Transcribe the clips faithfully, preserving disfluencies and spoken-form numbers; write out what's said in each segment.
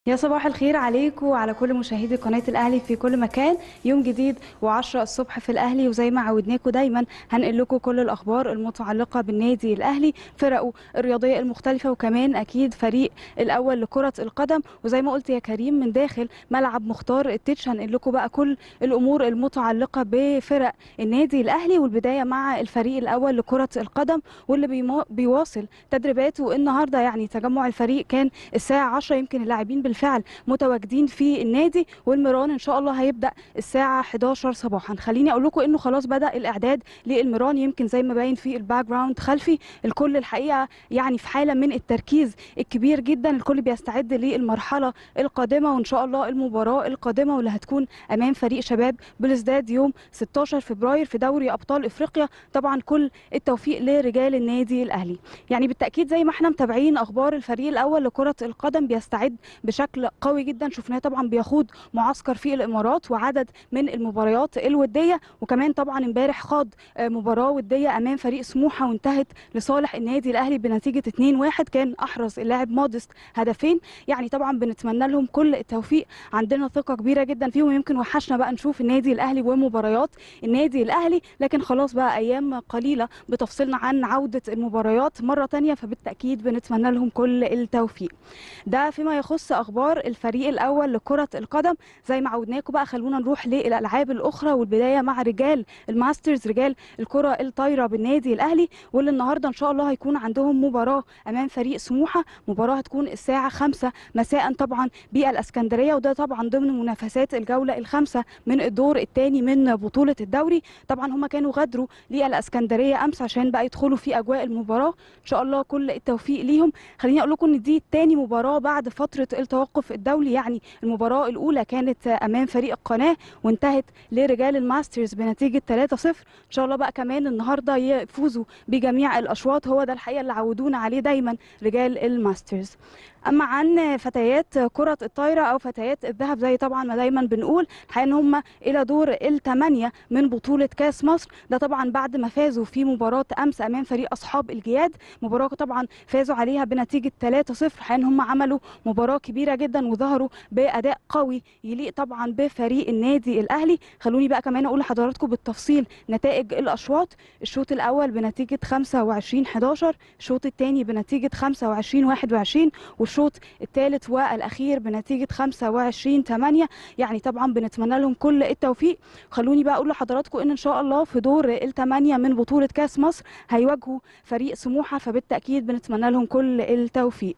يا صباح الخير عليكم وعلى كل مشاهدي قناة الأهلي في كل مكان. يوم جديد وعشرة الصبح في الأهلي، وزي ما عودناكم دايما هنقل لكم كل الأخبار المتعلقة بالنادي الأهلي، فرقه الرياضية المختلفة، وكمان أكيد فريق الأول لكرة القدم. وزي ما قلت يا كريم من داخل ملعب مختار التتش هنقل لكم بقى كل الأمور المتعلقة بفرق النادي الأهلي، والبداية مع الفريق الأول لكرة القدم واللي بيمو- بيواصل تدريباته النهارده. يعني تجمع الفريق كان الساعة عشرة، يمكن اللاعبين بالفعل متواجدين في النادي، والمران ان شاء الله هيبدا الساعه حداشر صباحا. خليني اقول لكم انه خلاص بدا الاعداد للمران، يمكن زي ما باين في الباك جراوند خلفي الكل الحقيقه يعني في حاله من التركيز الكبير جدا. الكل بيستعد للمرحله القادمه وان شاء الله المباراه القادمه واللي هتكون امام فريق شباب بلوزداد يوم ستاشر فبراير في دوري ابطال افريقيا. طبعا كل التوفيق لرجال النادي الاهلي. يعني بالتاكيد زي ما احنا متابعين اخبار الفريق الاول لكره القدم بيستعد بشكل قوي جدا، شفناه طبعا بيخوض معسكر في الامارات وعدد من المباريات الوديه، وكمان طبعا امبارح خاض آه، مباراه وديه امام فريق سموحه وانتهت لصالح النادي الاهلي بنتيجه اتنين واحد. كان احرز اللاعب مودست هدفين. يعني طبعا بنتمنى لهم كل التوفيق، عندنا ثقه كبيره جدا فيهم. ويمكن وحشنا بقى نشوف النادي الاهلي ومباريات النادي الاهلي، لكن خلاص بقى ايام قليله بتفصلنا عن عوده المباريات مره تانية، فبالتاكيد بنتمنى لهم كل التوفيق. ده فيما يخص اخبار الفريق الاول لكره القدم. زي ما عودناكم بقى خلونا نروح للالعاب الاخرى، والبدايه مع رجال الماسترز، رجال الكره الطايره بالنادي الاهلي، واللي النهارده ان شاء الله هيكون عندهم مباراه امام فريق سموحه. مباراه هتكون الساعه خمسة مساء طبعا بالاسكندريه، وده طبعا ضمن منافسات الجوله الخامسه من الدور الثاني من بطوله الدوري. طبعا هم كانوا غادروا للاسكندريه امس عشان بقى يدخلوا في اجواء المباراه. ان شاء الله كل التوفيق ليهم. خليني اقول لكم ان دي تاني مباراه بعد فتره التوقف الدولي. يعني المباراه الاولى كانت امام فريق القناه وانتهت لرجال الماسترز بنتيجه ثلاثة صفر. ان شاء الله بقى كمان النهارده يفوزوا بجميع الاشواط، هو ده الحقيقه اللي عودونا عليه دايما رجال الماسترز. اما عن فتيات كره الطايره او فتيات الذهب زي طبعا ما دايما بنقول، الحقيقه ان هم الى دور الثمانيه من بطوله كاس مصر. ده طبعا بعد ما فازوا في مباراه امس امام فريق اصحاب الجياد، مباراه طبعا فازوا عليها بنتيجه ثلاثة صفر. الحقيقه ان هم عملوا مباراه كبيره جدا وظهروا باداء قوي يليق طبعا بفريق النادي الاهلي. خلوني بقى كمان اقول لحضراتكم بالتفصيل نتائج الاشواط. الشوط الاول بنتيجه خمسة وعشرين حداشر، الشوط الثاني بنتيجه خمسة وعشرين واحد وعشرين، والشوط الثالث والاخير بنتيجه خمسة وعشرين ثمانية. يعني طبعا بنتمنى لهم كل التوفيق. خلوني بقى اقول لحضراتكم ان ان شاء الله في دور الثمانيه من بطوله كاس مصر هيواجهوا فريق سموحه، فبالتاكيد بنتمنى لهم كل التوفيق.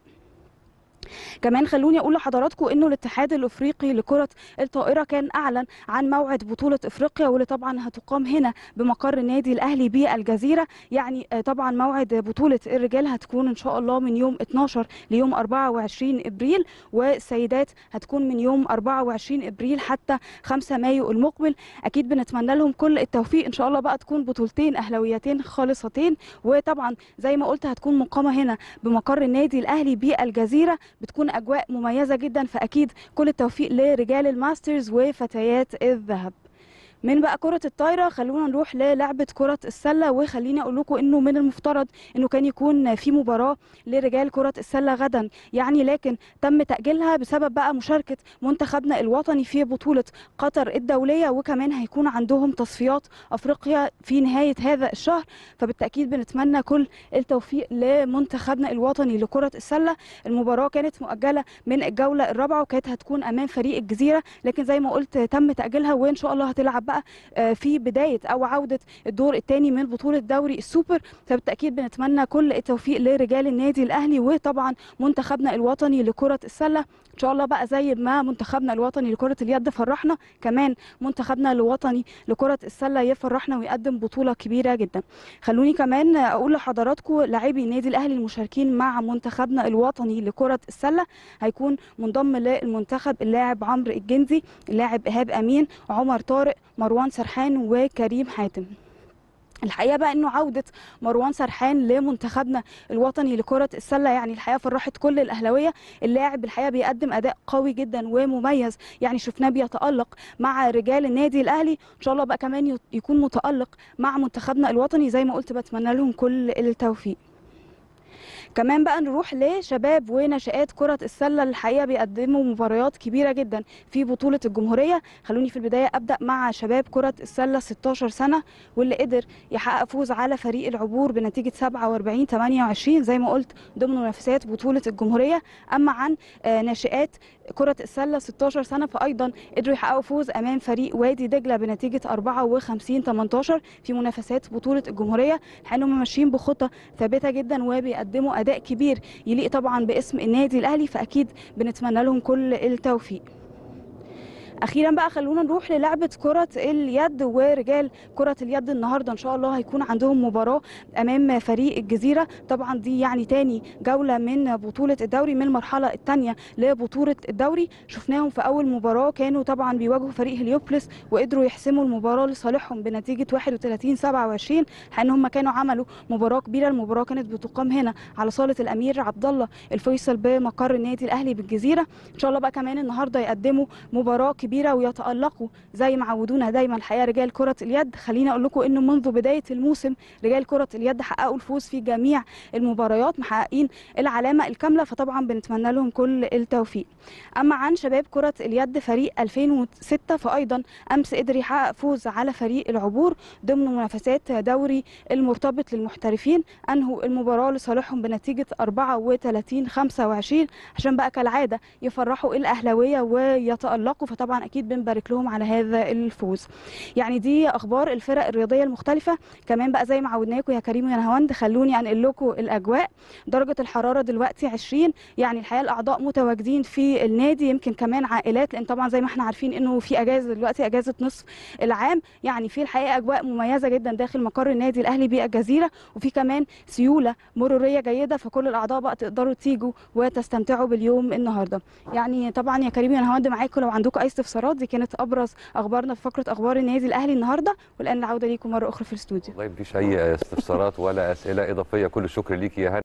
كمان خلوني اقول لحضراتكم انه الاتحاد الافريقي لكره الطائره كان اعلن عن موعد بطوله افريقيا، واللي طبعا هتقام هنا بمقر النادي الاهلي بالجزيره. يعني آه، طبعا موعد بطوله الرجال هتكون ان شاء الله من يوم اتناشر ليوم اربعة وعشرين ابريل، والسيدات هتكون من يوم اربعة وعشرين ابريل حتى خمسة مايو المقبل. اكيد بنتمنى لهم كل التوفيق، ان شاء الله بقى تكون بطولتين اهلاويتين خالصتين. وطبعا زي ما قلت هتكون مقامه هنا بمقر النادي الاهلي بالجزيره، بتكون اجواء مميزه جدا. فاكيد كل التوفيق لرجال الماسترز وفتيات الذهب. من بقى كرة الطايرة خلونا نروح للعبة كرة السلة، وخليني أقول لكم إنه من المفترض إنه كان يكون في مباراة لرجال كرة السلة غدا، يعني لكن تم تأجيلها بسبب بقى مشاركة منتخبنا الوطني في بطولة قطر الدولية، وكمان هيكون عندهم تصفيات أفريقيا في نهاية هذا الشهر. فبالتأكيد بنتمنى كل التوفيق لمنتخبنا الوطني لكرة السلة. المباراة كانت مؤجلة من الجولة الرابعة وكانت هتكون أمام فريق الجزيرة، لكن زي ما قلت تم تأجيلها، وإن شاء الله هتلعب بقى في بدايه او عوده الدور الثاني من بطوله دوري السوبر. فبالتاكيد بنتمنى كل التوفيق لرجال النادي الاهلي وطبعا منتخبنا الوطني لكره السله. ان شاء الله بقى زي ما منتخبنا الوطني لكره اليد فرحنا، كمان منتخبنا الوطني لكره السله يفرحنا ويقدم بطوله كبيره جدا. خلوني كمان اقول لحضراتكم لاعبي النادي الاهلي المشاركين مع منتخبنا الوطني لكره السله. هيكون منضم للمنتخب اللاعب عمرو الجندي، اللاعب ايهاب امين، عمر طارق، مروان سرحان وكريم حاتم. الحقيقه بقى انه عوده مروان سرحان لمنتخبنا الوطني لكره السله يعني الحقيقه فرحت كل الاهلاويه. اللاعب الحقيقه بيقدم اداء قوي جدا ومميز، يعني شفناه بيتالق مع رجال النادي الاهلي. ان شاء الله بقى كمان يكون متالق مع منتخبنا الوطني. زي ما قلت بتمنى لهم كل التوفيق. كمان بقى نروح لشباب ونشآت كرة السلة، الحقيقة بيقدموا مباريات كبيرة جدا في بطولة الجمهورية. خلوني في البداية أبدأ مع شباب كرة السلة ستاشر سنة، واللي قدر يحقق فوز على فريق العبور بنتيجة سبعة وأربعين ثمانية وعشرين زي ما قلت ضمن منافسات بطولة الجمهورية. أما عن ناشئات كرة السلة ستاشر سنة فأيضا قدروا يحققوا فوز أمام فريق وادي دجلة بنتيجة أربعة وخمسين ثمانية عشر في منافسات بطولة الجمهورية. لأنهم ماشيين بخطة ثابتة جدا وبيقدموا أداء كبير يليق طبعا باسم النادي الأهلي، فأكيد بنتمنى لهم كل التوفيق. اخيرا بقى خلونا نروح للعبه كره اليد ورجال كره اليد. النهارده ان شاء الله هيكون عندهم مباراه امام فريق الجزيره. طبعا دي يعني تاني جوله من بطوله الدوري، من المرحله الثانيه لبطوله الدوري. شفناهم في اول مباراه كانوا طبعا بيواجهوا فريق هليوبلس وقدروا يحسموا المباراه لصالحهم بنتيجه واحد وثلاثين سبعة وعشرين، لان هم كانوا عملوا مباراه كبيره. المباراه كانت بتقام هنا على صاله الامير عبد الله الفيصل بمقر النادي الاهلي بالجزيره. ان شاء الله بقى كمان النهارده يقدموا مباراه كبيره ويتألقوا زي ما عودونا دايما الحقيقه رجال كره اليد. خليني اقول لكم انه منذ بدايه الموسم رجال كره اليد حققوا الفوز في جميع المباريات، محققين العلامه الكامله، فطبعا بنتمنى لهم كل التوفيق. اما عن شباب كره اليد فريق ألفين وستة فايضا امس قدر يحقق فوز على فريق العبور ضمن منافسات دوري المرتبط للمحترفين. انهوا المباراه لصالحهم بنتيجه أربعة وثلاثين خمسة وعشرين عشان بقى كالعاده يفرحوا الاهلاويه ويتألقوا، فطبعا اكيد بنبارك لهم على هذا الفوز. يعني دي اخبار الفرق الرياضيه المختلفه. كمان بقى زي ما عودناكم يا كريم ويا نهاوند خلوني انقل لكم الاجواء. درجه الحراره دلوقتي عشرين، يعني الحقيقه الاعضاء متواجدين في النادي، يمكن كمان عائلات، لان طبعا زي ما احنا عارفين انه في اجازه دلوقتي اجازه نصف العام. يعني في الحقيقه اجواء مميزه جدا داخل مقر النادي الاهلي بالجزيره، وفي كمان سيوله مروريه جيده، فكل الاعضاء بقى تقدروا تيجوا وتستمتعوا باليوم النهارده. يعني طبعا يا كريم يا نهاوند معاكم لو عندكم اي استفسارات. دي كانت ابرز اخبارنا في فقره اخبار النادي الاهلي النهارده، والان العوده ليكم مره اخرى في الاستوديو. والله مفيش اي استفسارات ولا اسئله اضافيه، كل الشكر ليكي يا هاني.